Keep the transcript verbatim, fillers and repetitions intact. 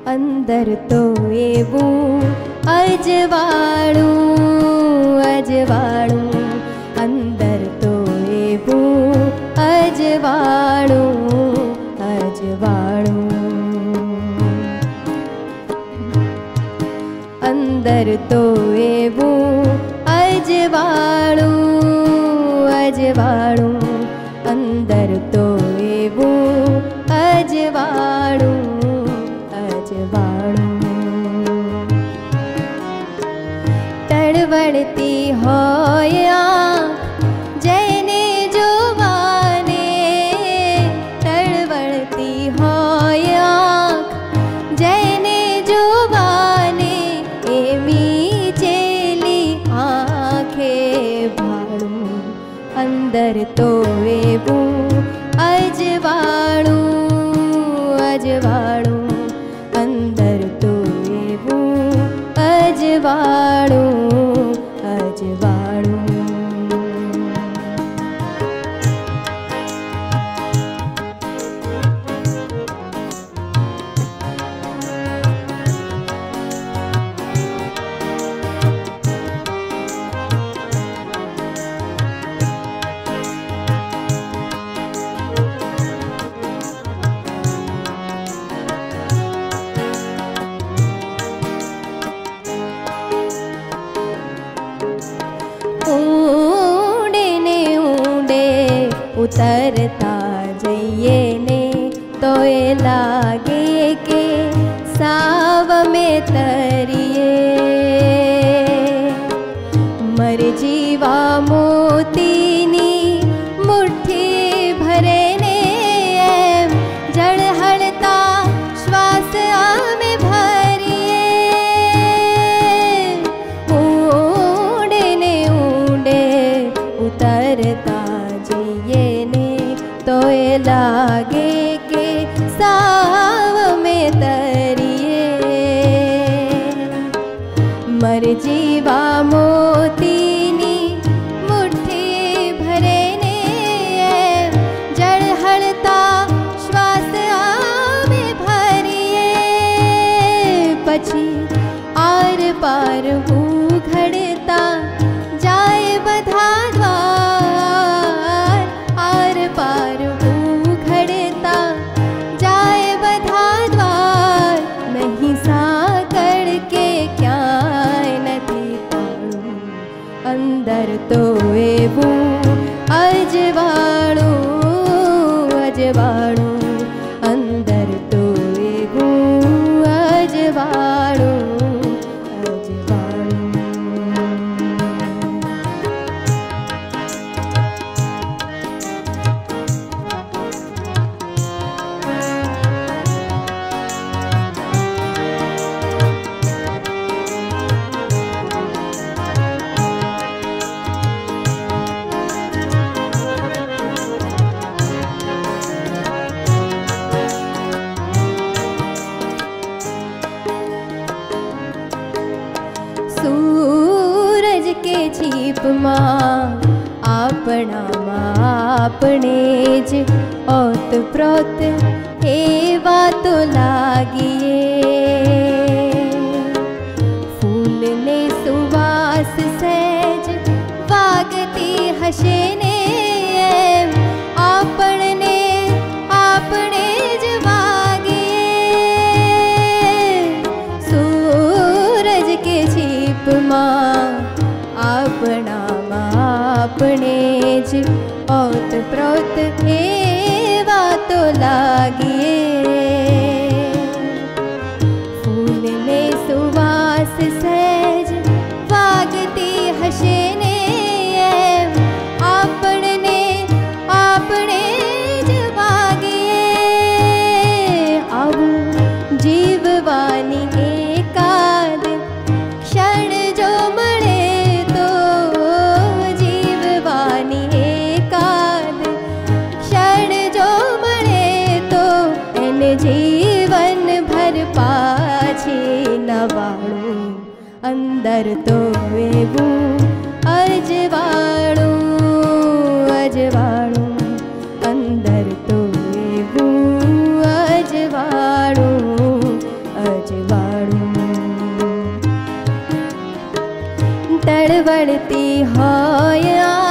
अंदर तो एवू अजवाड़ू अजवाड़ू अंदर तो एवू अजवाड़ू अजवाड़ू अंदर तो एवू अजवाड़ू अजवाड़ू अंदर तो एवू अजवाड़ू अजवाड़ू तड़वड़ती होया जैने जुबाने तड़वड़ती होया जैने जुबाने एमी चेली आंखें भाड़ू अंदर तो एवू अजवाड़ू अजवाड़ू अंदर तो एवू अजवाड़ू अजवाड़ू उतरता जइए ने तो ये लागे के साव में तरिए मर जीवा मोतीनी मुट्ठी भरे ने जड़ हड़ता श्वास आमे भरिए ऊंडे ने ऊंडे उतरता तो ये लागे के साव में तरिए मर जीवा मोतीनी मुट्ठी भरे ने जड़ हड़ता श्वास आवे भरिए पछी आर पार उघड़ता जाए बधा द्वार आर पार उघड़ता जाए बधा द्वार नहीं साकड़ के क्या नहीं ताड़ू अंदर तो एवू अजवाड़ू अजवाड़ू अंदर तो एवू अजवाड़ू सूरज के छीप मां आपना आपने ज ओत प्रोत हेवा तो लागिए फूल ने सुवास सहज वागती हसे ने आपने आपने ज वागिए सूरज के छीप मां आपना आपने ज ओत प्रोत हेवा तो लागिए फूल ने सुवास सहज वागती हसे ने आपने आपने ज वागिए अब जीववानी एकाद क्षण जो मरे तो जीववानी एकाद क्षण जो मरे तो एन जीवन भर पाछे नवाड़ू अंदर तो एवू अजवाड़ू अजवाड़ू अंदर तो एवू अजवाड़ू अजवाड़ू ચડતી હોય